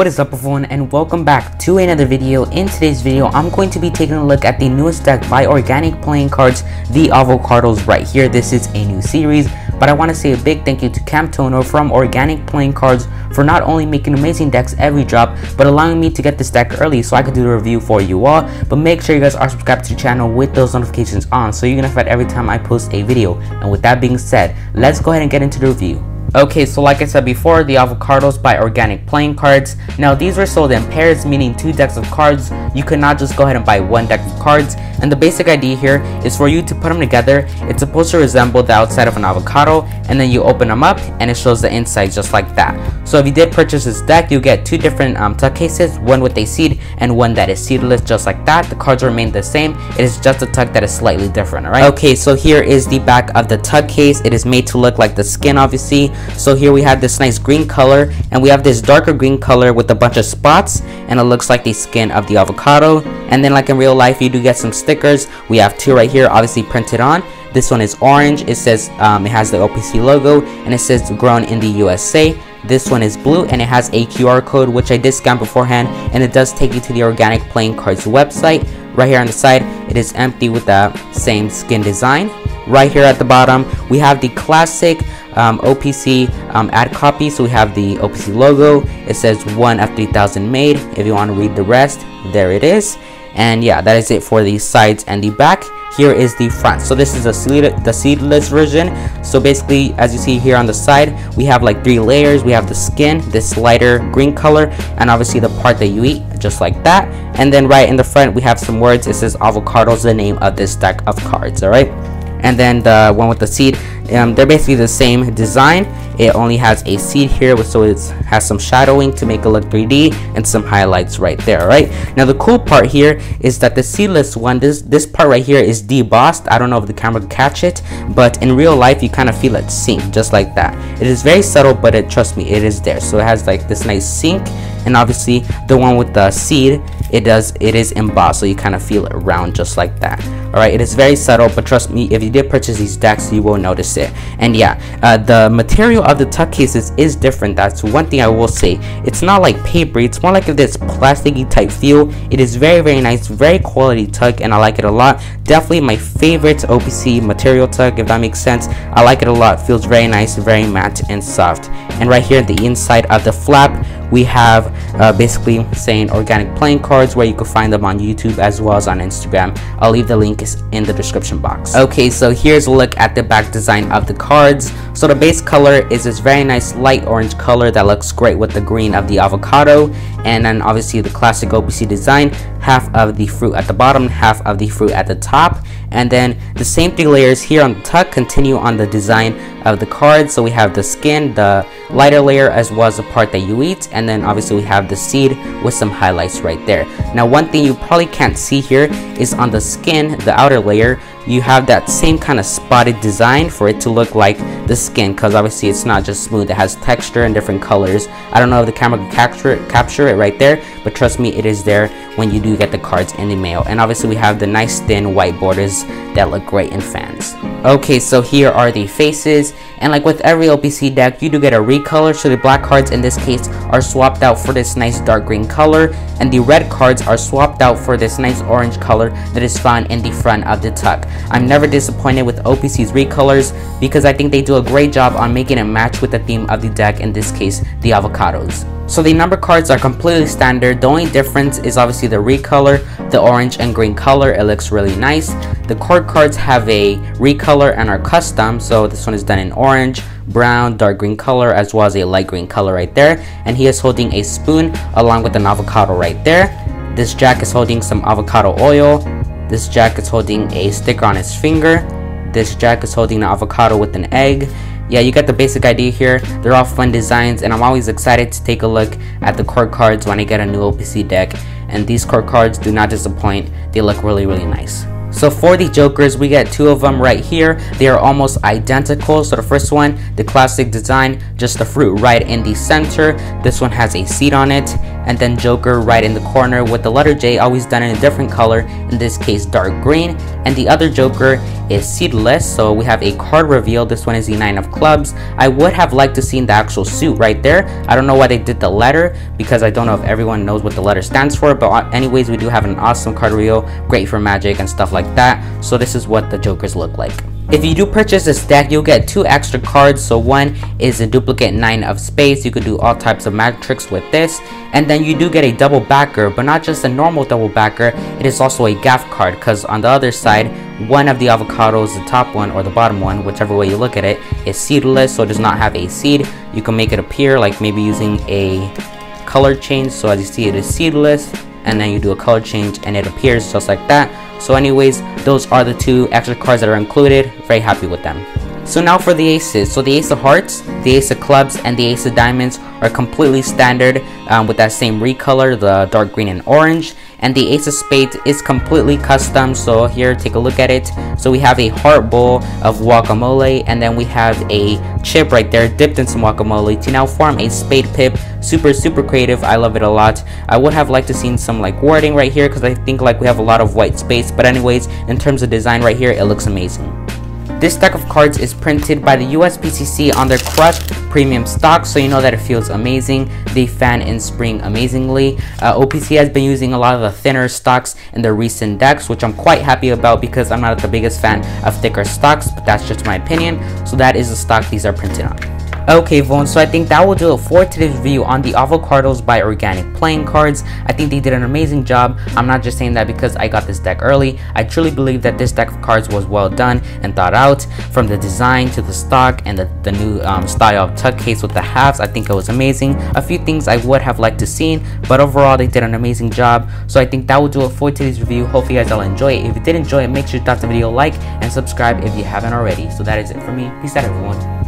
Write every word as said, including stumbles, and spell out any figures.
What is up everyone, and welcome back to another video. In today's video, I'm going to be taking a look at the newest deck by Organic Playing Cards, the Avocados right here. This is a new series, but I want to say a big thank you to Camtono from Organic Playing Cards for not only making amazing decks every drop, but allowing me to get this deck early so I could do the review for you all. But make sure you guys are subscribed to the channel with those notifications on so you're gonna find every time I post a video. And with that being said, let's go ahead and get into the review. Okay, so like I said before, the Avocados by Organic Playing Cards. Now these were sold in pairs, meaning two decks of cards. You could not just go ahead and buy one deck of cards. And the basic idea here is for you to put them together. It's supposed to resemble the outside of an avocado, and then you open them up and it shows the inside just like that. So if you did purchase this deck, you get two different um, tuck cases, one with a seed and one that is seedless, just like that. The cards remain the same. It is just a tuck that is slightly different, alright? Okay, so here is the back of the tuck case. It is made to look like the skin, obviously. So here we have this nice green color, and we have this darker green color with a bunch of spots, and it looks like the skin of the avocado. And then like in real life, you do get some stickers. We have two right here, obviously printed on. This one is orange. It says um, it has the O P C logo, and it says grown in the U S A. This one is blue, and it has a Q R code, which I did scan beforehand, and it does take you to the Organic Playing Cards website. Right here on the side, it is empty with the same skin design. Right here at the bottom, we have the classic um, O P C um, ad copy. So we have the O P C logo. It says one F three thousand made. If you want to read the rest, there it is. And yeah, that is it for the sides and the back. Here is the front. So this is a seed, the seedless version. So basically, as you see here on the side, we have like three layers. We have the skin, this lighter green color, and obviously the part that you eat, just like that. And then right in the front, we have some words. It says Avocados, the name of this deck of cards, all right? And then the one with the seed, um, they're basically the same design. It only has a seed here, so it has some shadowing to make it look three D and some highlights right there, right? Now the cool part here is that the seedless one, this this part right here is debossed. I don't know if the camera can catch it, but in real life you kind of feel it sink just like that. It is very subtle, but it, trust me, it is there. So it has like this nice sink, and obviously the one with the seed, it does it is embossed, so you kind of feel it round just like that. All right, it is very subtle, but trust me, if you did purchase these decks, you will notice it. And yeah, uh, the material of the tuck cases is different. That's one thing I will say. It's not like paper, it's more like this plasticky type feel. It is very very nice, very quality tuck, and I like it a lot. Definitely my favorite O P C material tuck, if that makes sense. I like it a lot. Feels very nice, very matte and soft. And right here, the inside of the flap, we have uh, basically saying Organic Playing Cards, where you can find them on YouTube as well as on Instagram. I'll leave the link in the description box. Okay, so here's a look at the back design of the cards. So the base color is this very nice light orange color that looks great with the green of the avocado, and then obviously the classic O P C design, half of the fruit at the bottom, half of the fruit at the top. And then the same three layers here on the tuck continue on the design of the card. So we have the skin, the lighter layer, as well as the part that you eat, and then obviously we have the seed with some highlights right there. Now one thing you probably can't see here is on the skin, the outer layer, you have that same kind of spotted design for it to look like the skin, because obviously it's not just smooth, it has texture and different colors. I don't know if the camera can capture it, capture it right there, but trust me, it is there when you do get the cards in the mail. And obviously we have the nice thin white borders that look great in fans. Okay, so here are the faces, and like with every O P C deck, you do get a recolor. So the black cards in this case are swapped out for this nice dark green color, and the red cards are swapped out for this nice orange color that is found in the front of the tuck. I'm never disappointed with O P C's recolors because I think they do a great job on making it match with the theme of the deck, in this case the avocados. So the number cards are completely standard. The only difference is obviously the recolor, the orange and green color. It looks really nice. The cord cards have a recolor and are custom. So this one is done in orange, brown, dark green color, as well as a light green color right there. And he is holding a spoon along with an avocado right there. This Jack is holding some avocado oil. This Jack is holding a sticker on his finger. This Jack is holding an avocado with an egg. Yeah, you get the basic idea here. They're all fun designs, and I'm always excited to take a look at the cord cards when I get a new O P C deck. And these cord cards do not disappoint. They look really, really nice. So for the jokers, we get two of them right here. They are almost identical. So the first one, the classic design, just the fruit right in the center. This one has a seed on it, and then Joker right in the corner with the letter J always done in a different color, in this case dark green, and the other Joker is seedless. So we have a card reveal. This one is the nine of clubs. I would have liked to see the actual suit right there. I don't know why they did the letter, because I don't know if everyone knows what the letter stands for, but anyways, we do have an awesome card reveal, great for Magic and stuff like that. So this is what the Jokers look like. If you do purchase this deck, you'll get two extra cards. So one is a duplicate nine of spades. You could do all types of magic tricks with this, and then you do get a double backer, but not just a normal double backer, it is also a gaff card, because on the other side, one of the avocados, the top one or the bottom one, whichever way you look at it, is seedless, so it does not have a seed. You can make it appear like maybe using a color change. So as you see, it is seedless, and then you do a color change and it appears just like that. So anyways, those are the two extra cards that are included. Very happy with them. So now for the aces. So the ace of hearts, the ace of clubs, and the ace of diamonds are completely standard um, with that same recolor, the dark green and orange. And the ace of spades is completely custom. So here, take a look at it. So we have a heart bowl of guacamole, and then we have a chip right there dipped in some guacamole to now form a spade pip. Super super creative. I love it a lot. I would have liked to seen some like wording right here, because I think like we have a lot of white space, but anyways, in terms of design right here, it looks amazing. This deck of cards is printed by the U S P C C on their crushed premium stock, so you know that it feels amazing. They fan in spring amazingly. Uh, O P C has been using a lot of the thinner stocks in their recent decks, which I'm quite happy about, because I'm not the biggest fan of thicker stocks, but that's just my opinion. So that is the stock these are printed on. Okay, Vaughn, so I think that will do it for today's review on the Avocardos by Organic playing cards. I think they did an amazing job. I'm not just saying that because I got this deck early. I truly believe that this deck of cards was well done and thought out, from the design to the stock and the, the new um, style of tuck case with the halves. I think it was amazing. A few things I would have liked to see, but overall they did an amazing job. So I think that will do it for today's review. Hopefully you guys all enjoy it. If you did enjoy it, make sure to drop the video a like and subscribe if you haven't already. So that is it for me. Peace out, everyone.